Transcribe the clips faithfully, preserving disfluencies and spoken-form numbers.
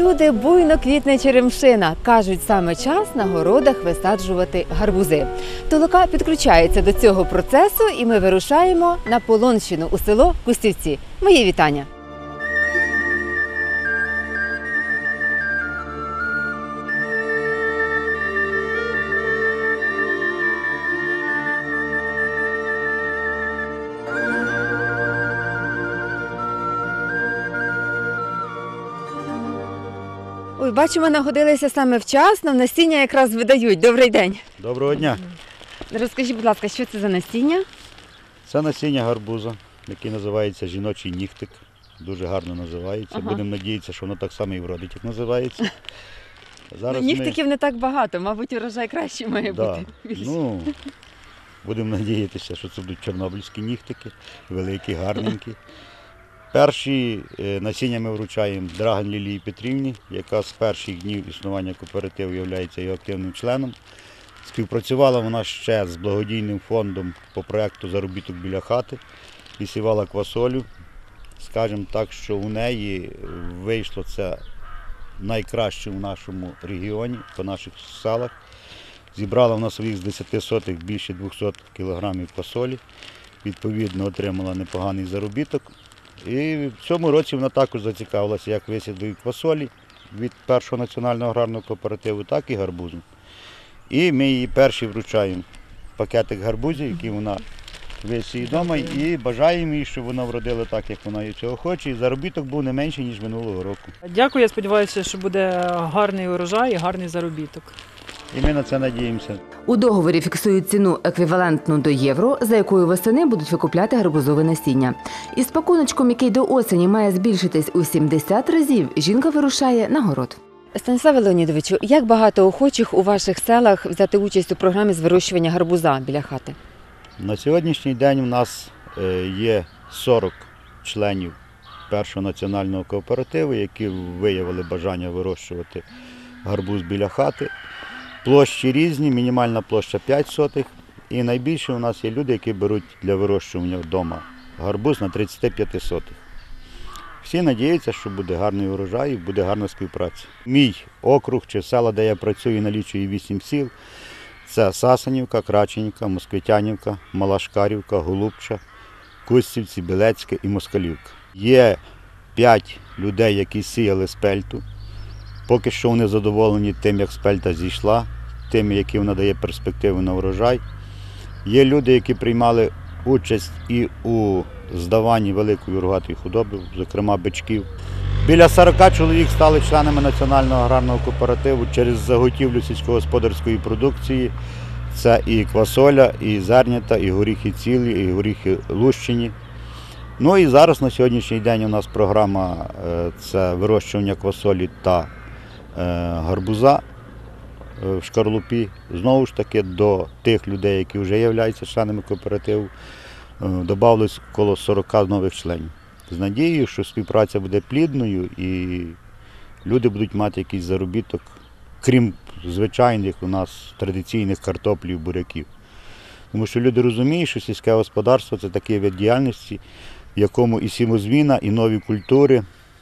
Всюди буйно квітне черемшина. Кажуть, саме час на городах висаджувати гарбузи. Толока підключається до цього процесу і ми вирушаємо на Полонщину у село Кустівці. Мої вітання! Ой, бачимо, нагодилися саме вчасно, насіння якраз видають. Добрий день. Доброго дня. Розкажіть, будь ласка, що це за насіння? Це насіння гарбуза, який називається жіночий нігтик. Дуже гарно називається. Ага. Будемо надіятися, що воно так само і вродить, як називається. Зараз ну, нігтиків ми... не так багато, мабуть, урожай кращий має да. бути. Ну, будемо надіятися, що це будуть чорнобильські нігтики, великі, гарненькі. Перші насіння ми вручаємо Драган Лілії Петрівні, яка з перших днів існування кооперативу є його активним членом. Співпрацювала вона ще з благодійним фондом по проєкту «Заробіток біля хати» і сівала квасолю. Скажімо так, що у неї вийшло це найкраще в нашому регіоні, по наших селах. Зібрала вона своїх з десяти сотих більше двохсот кілограмів квасолі, відповідно отримала непоганий заробіток. І в цьому році вона також зацікавилася, як висадити квасолі від першого національного аграрного кооперативу, так і гарбузу. І ми їй перші вручаємо пакетик гарбузів, який вона висіє вдома, і бажаємо їй, щоб вона вродила так, як вона цього хоче. І заробіток був не менший, ніж минулого року. Дякую, я сподіваюся, що буде гарний урожай і гарний заробіток. І ми на це надіємося. У договорі фіксують ціну еквівалентну до євро, за якою восени будуть викупляти гарбузове насіння. Із пакуночком, який до осені має збільшитись у сімдесят разів, жінка вирушає на город. Станіславе Леонідовичу, як багато охочих у ваших селах взяти участь у програмі з вирощування гарбуза біля хати? На сьогоднішній день у нас є сорок членів першого національного кооперативу, які виявили бажання вирощувати гарбуз біля хати. Площі різні, мінімальна площа п'ять сотих. І найбільше у нас є люди, які беруть для вирощування вдома гарбуз на тридцять п'ять сотих. Всі надіються, що буде гарний урожай і буде гарна співпраця. Мій округ чи села, де я працюю, налічує вісім сіл. Це Сасанівка, Краченівка, Москвитянівка, Малашкарівка, Голубча, Кустівці, Білецьке і Москалівка. Є п'ять людей, які сіяли спельту. Поки що вони задоволені тим, як спельта зійшла, тим, які вона дає перспективу на урожай. Є люди, які приймали участь і у здаванні великої рогатої худоби, зокрема бичків. Біля сорока чоловік стали членами Національного аграрного кооперативу через заготівлю сільськогосподарської продукції. Це і квасоля, і зернята, і горіхи цілі, і горіхи лущені. Ну і зараз на сьогоднішній день у нас програма – це вирощування квасолі та гарбуза в шкарлупі. Знову ж таки, до тих людей, які вже являються членами кооперативу, додалось коло сорока нових членів. З надією, що співпраця буде плідною і люди будуть мати якийсь заробіток, крім звичайних у нас традиційних картоплів, буряків. Тому що люди розуміють, що сільське господарство – це такий вид діяльності, в якому і сімозміна, і нові культури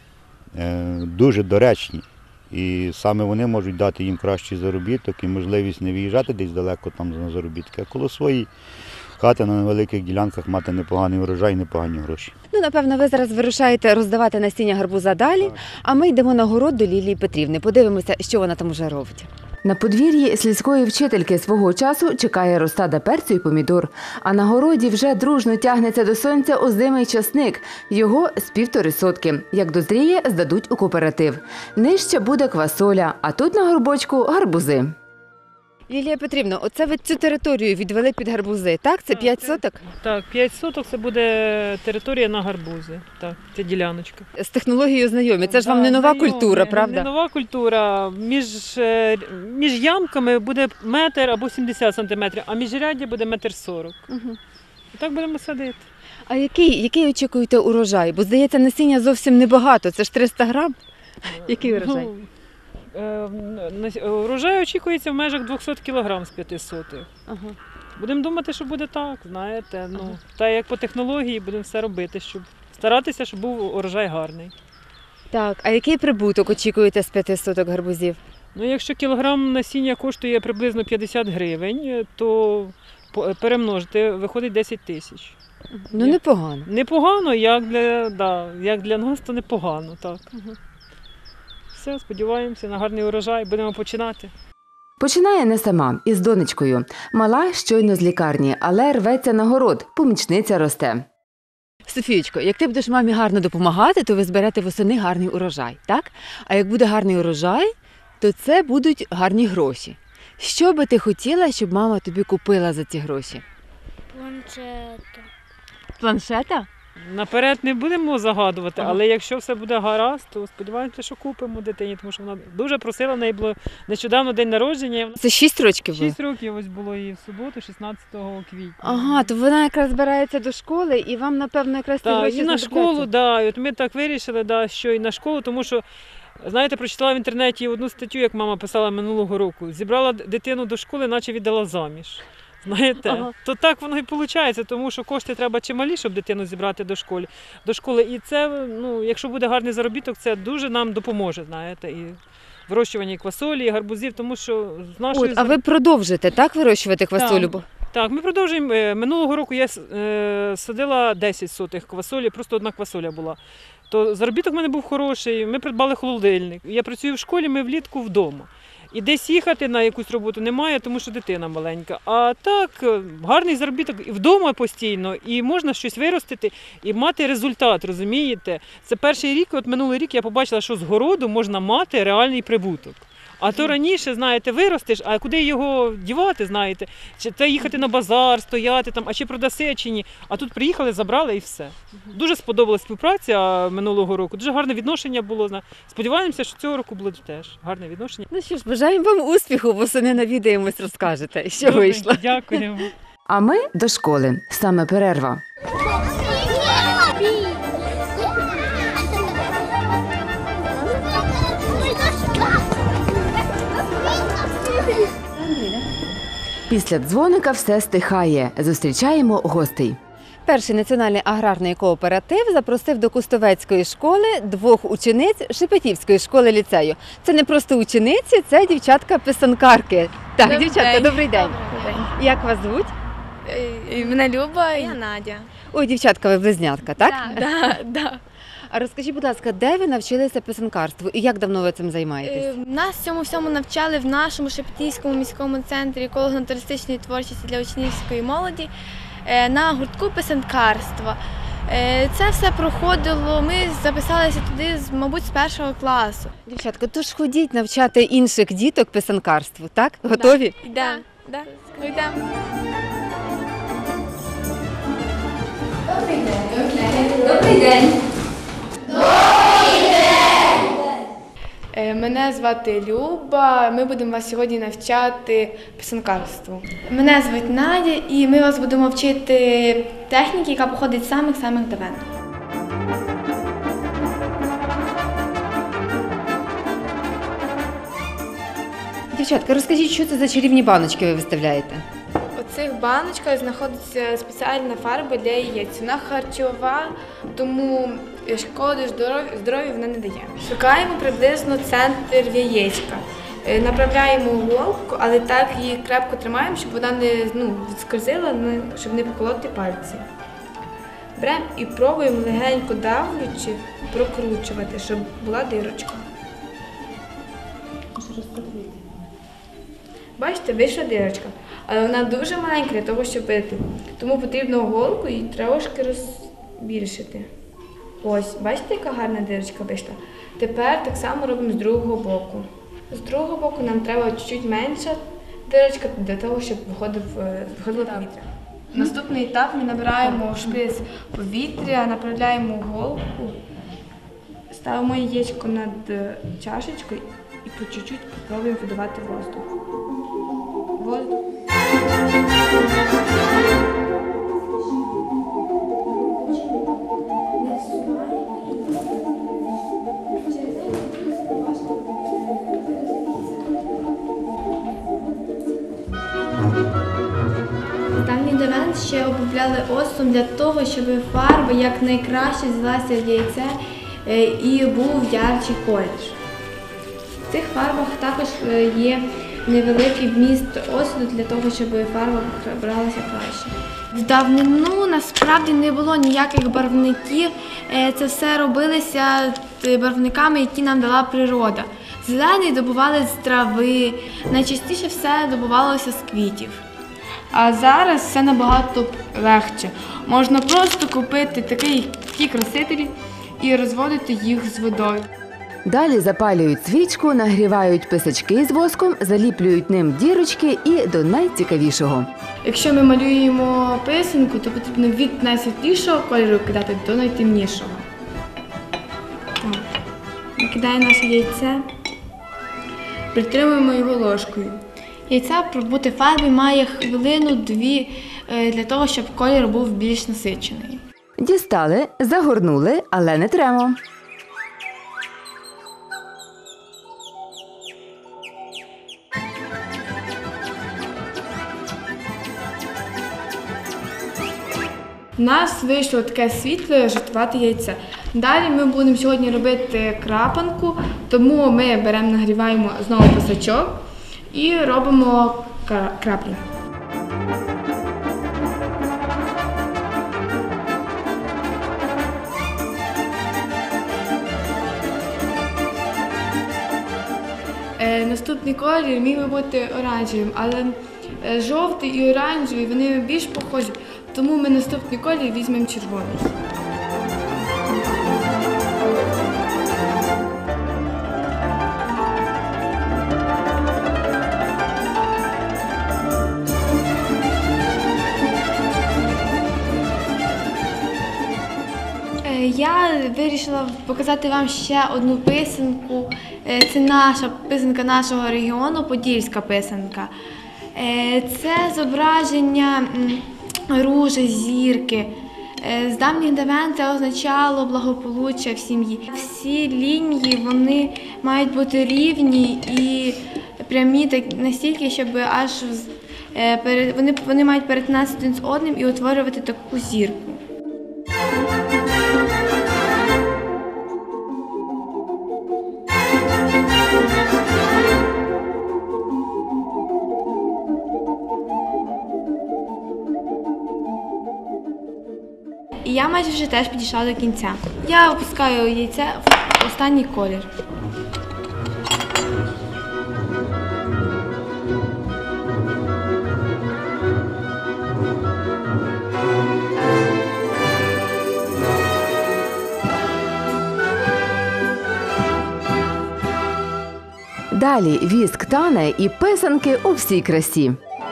дуже доречні. І саме вони можуть дати їм кращий заробіток і можливість не виїжджати десь далеко там на заробітки, а коло своєї хати на невеликих ділянках мати непоганий урожай, непогані гроші. Ну, напевно, ви зараз вирушаєте роздавати насіння гарбуза далі, так. А ми йдемо на город до Лілії Петрівни. Подивимося, що вона там вже робить. На подвір'ї сільської вчительки свого часу чекає розсада перцю і помідор. А на городі вже дружно тягнеться до сонця озимий часник. Його з півтори сотки. Як дозріє, здадуть у кооператив. Нижче буде квасоля, а тут на горбочку гарбузи. Лілія Петрівна, оце ви цю територію відвели під гарбузи, так? Це п'ять соток? Так, п'ять соток – це буде територія на гарбузи, так, це діляночка. З технологією знайомі, це ж вам не нова культура, правда? Не нова культура, між, між ямками буде метр або сімдесят сантиметрів, а міжряддя буде метр сорок. Угу. І так будемо садити. А який, який очікуєте урожай? Бо, здається, насіння зовсім небагато, це ж триста грам. Який урожай? Ну, урожай очікується в межах двохсот кілограм з п'яти сотих. Ага. Будемо думати, що буде так, знаєте. Ну, ага. Та як по технології будемо все робити, щоб старатися, щоб був урожай гарний. Так, а який прибуток очікуєте з п'яти соток гарбузів? Ну, якщо кілограм насіння коштує приблизно п'ятдесят гривень, то по- перемножити виходить десять тисяч. Ну, Ні. непогано. Непогано, як для, да, як для нас, то непогано, так. Все, сподіваємося на гарний урожай, будемо починати. Починає не сама, із донечкою. Мала щойно з лікарні, але рветься на город, помічниця росте. Софієчко, як ти будеш мамі гарно допомагати, то ви зберете восени гарний урожай, так? А як буде гарний урожай, то це будуть гарні гроші. Що би ти хотіла, щоб мама тобі купила за ці гроші? Планшету. Планшета? Наперед не будемо загадувати, але якщо все буде гаразд, то сподіваємося, що купимо дитині, тому що вона дуже просила, в неї було нещодавно день народження. Це шість років було? Шість років ось було і в суботу, шістнадцятого квітня. Ага, то вона якраз збирається до школи, і вам, напевно, якраз ці Так, гроші і на знадобляться. школу, да, і от ми так вирішили, да, що і на школу, тому що, знаєте, прочитала в інтернеті одну статтю, як мама писала минулого року. Зібрала дитину до школи, наче віддала заміж. Знаєте, Ага. то так воно і виходить, тому що кошти треба чималі, щоб дитину зібрати до школи. До школи. І це, ну, якщо буде гарний заробіток, це дуже нам допоможе, знаєте, і вирощування квасолі, і гарбузів, тому що з нашої От, а ви продовжите, так, вирощувати квасолю? Так. Так, ми продовжуємо. Е, Минулого року я е, садила десять сотих квасолі, просто одна квасоля була. То заробіток в мене був хороший, ми придбали холодильник. Я працюю в школі, ми влітку вдома. І десь їхати на якусь роботу немає, тому що дитина маленька. А так, е, гарний заробіток і вдома постійно, і можна щось виростити і мати результат, розумієте? Це перший рік, от минулий рік я побачила, що з городу можна мати реальний прибуток. А то раніше, знаєте, виростеш, а куди його дівати, знаєте? Чи це їхати на базар, стояти там, а чи продаси, чи ні. А тут приїхали, забрали і все. Дуже сподобалась співпраця минулого року, дуже гарне відношення було. зна- Сподіваємося, що цього року буде теж гарне відношення. Ну що ж, бажаємо вам успіху, восени навідаємось, розкажете, що Добре, вийшло. Дякуємо. А ми до школи. Саме перерва. Після дзвоника все стихає. Зустрічаємо гостей. Перший національний аграрний кооператив запросив до Кустовецької школи двох учениць Шепетівської школи ліцею. Це не просто учениці, це дівчатка-писанкарки. Так, Добрий дівчатка, день. добрий день. Добрий день. Як вас звуть? Е, Мене Люба і я Надя. Ой, дівчатка, ви близнятка, так? Да, да. А розкажіть, будь ласка, де ви навчилися писанкарству і як давно ви цим займаєтесь? Е, Нас цьому всьому навчали в нашому Шепетівському міському центрі еколого-натуристичної творчості для учнівської молоді е, на гуртку писанкарства. Е, Це все проходило, ми записалися туди, з, мабуть, з першого класу. Дівчатка, тож ходіть навчати інших діток писанкарству, так? Готові? Йдемо. Да. Да. Йдемо. Добрий день. Е, Мене звати Люба. Ми будемо вас сьогодні навчати писанкарству. Мене звуть Надя, і ми вас будемо вчити техніки, яка походить з самих-самих давен. Дівчатка, розкажіть, що це за чарівні баночки ви виставляєте? У цих баночках знаходиться спеціальна фарба для яєць. Вона харчова, тому шкоди здоров'ю здоров'ю вона не дає. Шукаємо приблизно центр яєчка. Е, Направляємо голку, але так її крепко тримаємо, щоб вона не ну, відскользила, не- щоб не поколоти пальці. Беремо і пробуємо легенько давлючи прокручувати, щоб була дирочка. Бачите, вийшла дирочка, але вона дуже маленька для того, щоб бити. Тому потрібно голку і трошки розбільшити. Ось, бачите, яка гарна дирочка вийшла? Тепер так само робимо з другого боку. З другого боку нам треба чуть-чуть менша дирочка для того, щоб виходив, е, виходило повітря. Наступний етап ми набираємо в шприц повітря, направляємо голку, ставимо яєчко над е, чашечкою і по чуть-чуть пробуємо видавати воздух. Воздух. Давній давен ще обробляли оцтом для того, щоб фарба якнайкраще взялася в яйце, е, і був ярчий колір. В цих фарбах також е, є невеликий вміст оцту для того, щоб фарба бралася краще. В давнину насправді не було ніяких барвників, е, це все робилося барвниками, які нам дала природа. Зелений добували з трави, найчастіше все добувалося з квітів. А зараз все набагато легше. Можна просто купити такий, такі красителі і розводити їх з водою. Далі запалюють свічку, нагрівають писачки з воском, заліплюють ним дірочки і до найцікавішого. Якщо ми малюємо писанку, то потрібно від найсвітлішого кольору кидати до найтемнішого. Так. Накидаємо наше яйце, притримуємо його ложкою. Яйця пробути фарбі має хвилину-дві для того, щоб колір був більш насичений. Дістали, загорнули, але не тремо. У нас вийшло таке світле жовтувате яйце. Далі ми будемо сьогодні робити крапанку, тому ми беремо, нагріваємо знову писачок і робимо краплі. Е, наступний колір міг би бути оранжевим, але е, жовтий і оранжевий вони більш похожі, тому ми наступний колір візьмемо червоний. Я вирішила показати вам ще одну писанку. Це наша писанка нашого регіону, подільська писанка. Це зображення ружі, зірки. З давніх давен це означало благополуччя в сім'ї. Всі лінії вони мають бути рівні і прямі так настільки, щоб аж вони, вони мають перетинатися один з одним і утворювати таку зірку. І я майже вже теж підійшла до кінця. Я опускаю яйце в останній колір. Далі віск тане і писанки у всій красі.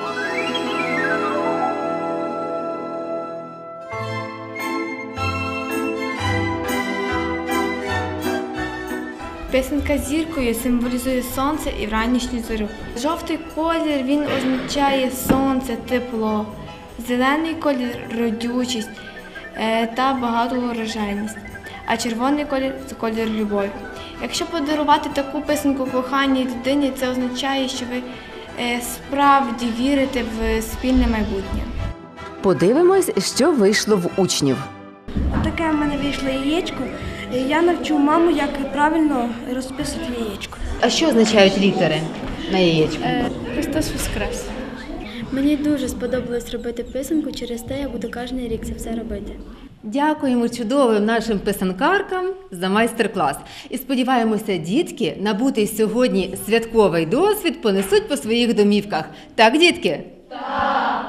Писанка з зіркою символізує сонце і вранішню зорю. Жовтий колір він означає сонце, тепло. Зелений колір родючість та багатоурожайність. А червоний колір це колір любові. Якщо подарувати таку писанку коханій людині, це означає, що ви справді вірите в спільне майбутнє. Подивимось, що вийшло в учнів. Таке в мене вийшло яєчко. Я навчу маму, як правильно розписувати яєчко. А що означають літери на яєчку? Христос Воскрес. Мені дуже сподобалось робити писанку, через те я буду кожен рік це все робити. Дякуємо чудовим нашим писанкаркам за майстер-клас. І сподіваємося, дітки, набутий сьогодні святковий досвід понесуть по своїх домівках. Так, дітки? Так!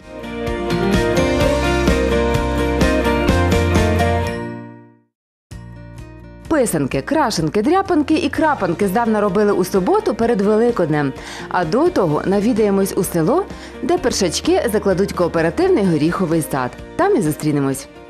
Писанки, крашенки, дряпанки і крапанки здавна робили у суботу перед Великоднем. А до того навідаємось у село, де першачки закладуть кооперативний горіховий сад. Там і зустрінемось.